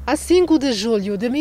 A 5 de julho de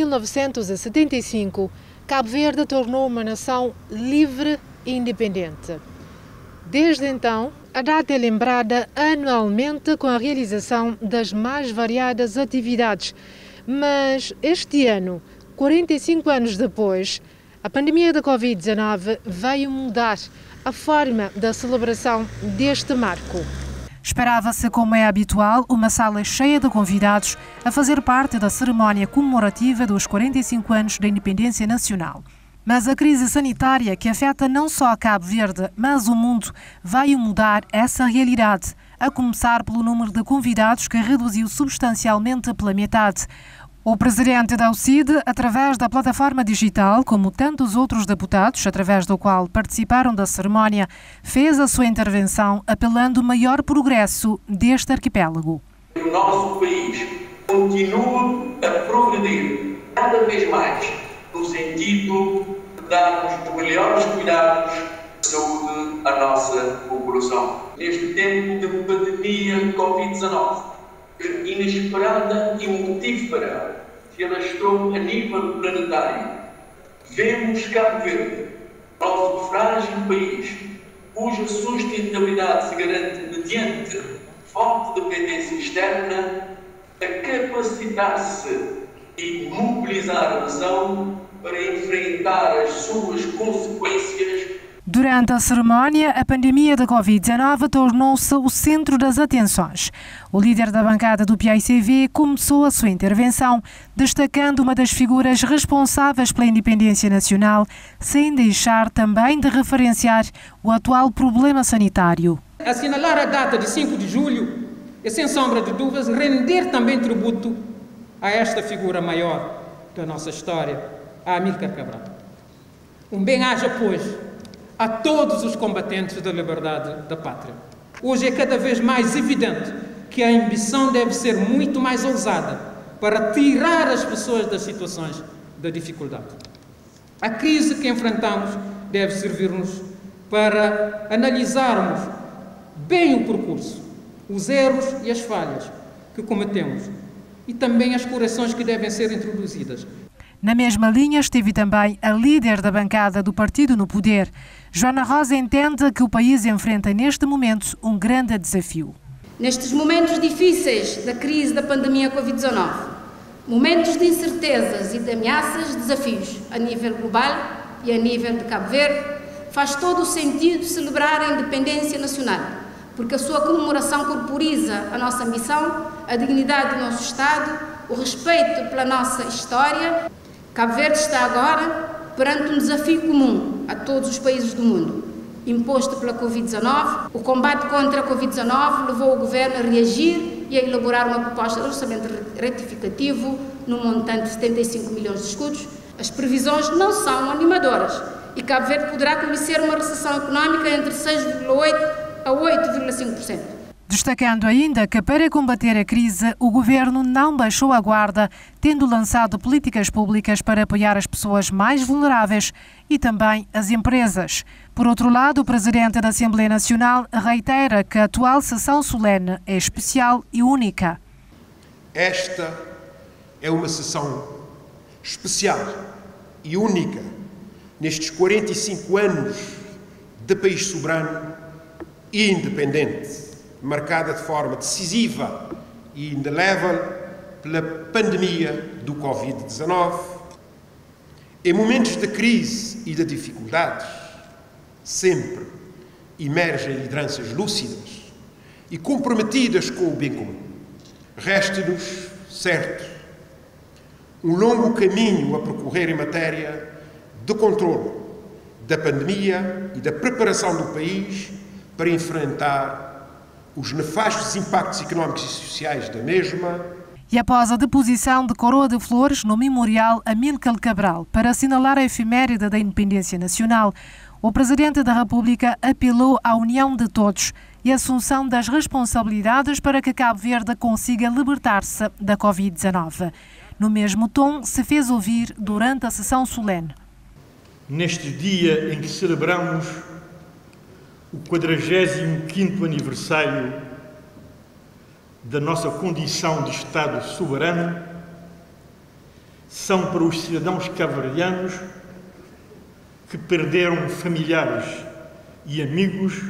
1975, Cabo Verde tornou uma nação livre e independente. Desde então, a data é lembrada anualmente com a realização das mais variadas atividades. Mas este ano, 45 anos depois, a pandemia da Covid-19 veio mudar a forma da celebração deste marco. Esperava-se, como é habitual, uma sala cheia de convidados a fazer parte da cerimónia comemorativa dos 45 anos da independência nacional. Mas a crise sanitária que afeta não só a Cabo Verde, mas o mundo, veio mudar essa realidade, a começar pelo número de convidados que reduziu substancialmente pela metade. O presidente da UCID, através da plataforma digital, como tantos outros deputados, através do qual participaram da cerimónia, fez a sua intervenção apelando ao maior progresso deste arquipélago. O nosso país continua a progredir cada vez mais no sentido de darmos os melhores cuidados de saúde à nossa população. Neste tempo de pandemia Covid-19, inesperada e mortífera, que alastrou a nível planetário, vemos Cabo Verde, nosso frágil país, cuja sustentabilidade se garante mediante forte dependência externa, a capacitar-se e mobilizar a nação para enfrentar as suas consequências. Durante a cerimónia, a pandemia da Covid-19 tornou-se o centro das atenções. O líder da bancada do PAICV começou a sua intervenção destacando uma das figuras responsáveis pela independência nacional, sem deixar também de referenciar o atual problema sanitário. Assinalar a data de 5 de julho é, sem sombra de dúvidas, render também tributo a esta figura maior da nossa história, a Amílcar Cabral. Um bem-aja, pois, a todos os combatentes da liberdade da pátria. Hoje é cada vez mais evidente que a ambição deve ser muito mais ousada para tirar as pessoas das situações da dificuldade. A crise que enfrentamos deve servir-nos para analisarmos bem o percurso, os erros e as falhas que cometemos e também as correções que devem ser introduzidas. Na mesma linha esteve também a líder da bancada do partido no poder. Joana Rosa entende que o país enfrenta neste momento um grande desafio. Nestes momentos difíceis da crise da pandemia Covid-19, momentos de incertezas e de ameaças, desafios a nível global e a nível de Cabo Verde, faz todo o sentido celebrar a independência nacional, porque a sua comemoração corporiza a nossa missão, a dignidade do nosso Estado, o respeito pela nossa história. Cabo Verde está agora perante um desafio comum a todos os países do mundo, imposto pela Covid-19. O combate contra a Covid-19 levou o Governo a reagir e a elaborar uma proposta de orçamento retificativo no montante de 75 milhões de escudos. As previsões não são animadoras e Cabo Verde poderá conhecer uma recessão económica entre 6,8% a 8,5%. Destacando ainda que, para combater a crise, o Governo não baixou a guarda, tendo lançado políticas públicas para apoiar as pessoas mais vulneráveis e também as empresas. Por outro lado, o Presidente da Assembleia Nacional reitera que a atual sessão solene é especial e única. Esta é uma sessão especial e única nestes 45 anos de país soberano e independente, marcada de forma decisiva e indelével pela pandemia do Covid-19. Em momentos de crise e de dificuldades, sempre emergem lideranças lúcidas e comprometidas com o bem comum. Resta-nos, certo, um longo caminho a percorrer em matéria de controle da pandemia e da preparação do país para enfrentar os nefastos impactos económicos e sociais da mesma. E após a deposição de coroa de flores no memorial Amílcar Cabral para assinalar a efeméride da independência nacional, o Presidente da República apelou à união de todos e a assunção das responsabilidades para que Cabo Verde consiga libertar-se da Covid-19. No mesmo tom, se fez ouvir durante a sessão solene. Neste dia em que celebramos o 45º aniversário da nossa condição de Estado soberano, são para os cidadãos cabo-verdianos que perderam familiares e amigos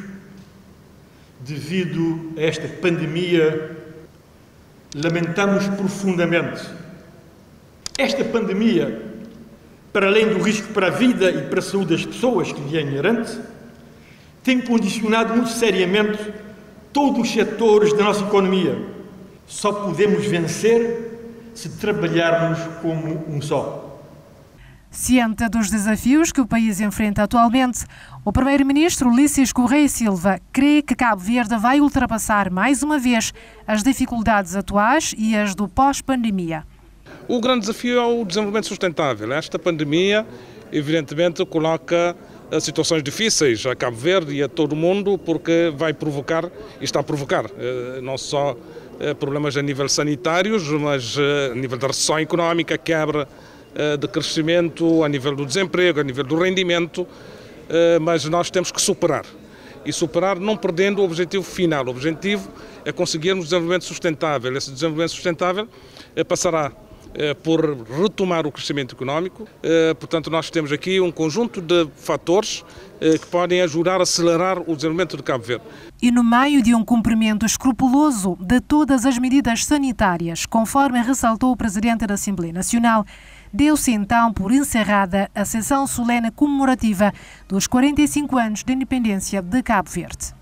devido a esta pandemia. Lamentamos profundamente. Esta pandemia, para além do risco para a vida e para a saúde das pessoas que lhe é inerente, tem condicionado muito seriamente todos os setores da nossa economia. Só podemos vencer se trabalharmos como um só. Ciente dos desafios que o país enfrenta atualmente, o primeiro-ministro Ulisses Correia Silva crê que Cabo Verde vai ultrapassar mais uma vez as dificuldades atuais e as do pós-pandemia. O grande desafio é o desenvolvimento sustentável. Esta pandemia, evidentemente, coloca situações difíceis a Cabo Verde e a todo o mundo, porque vai provocar, e está a provocar, não só problemas a nível sanitários, mas a nível da recessão económica, quebra de crescimento, a nível do desemprego, a nível do rendimento, mas nós temos que superar. E superar não perdendo o objetivo final. O objetivo é conseguirmos desenvolvimento sustentável. Esse desenvolvimento sustentável passará por retomar o crescimento económico. Portanto, nós temos aqui um conjunto de fatores que podem ajudar a acelerar o desenvolvimento de Cabo Verde. E no meio de um cumprimento escrupuloso de todas as medidas sanitárias, conforme ressaltou o Presidente da Assembleia Nacional, deu-se então por encerrada a sessão solene comemorativa dos 45 anos de independência de Cabo Verde.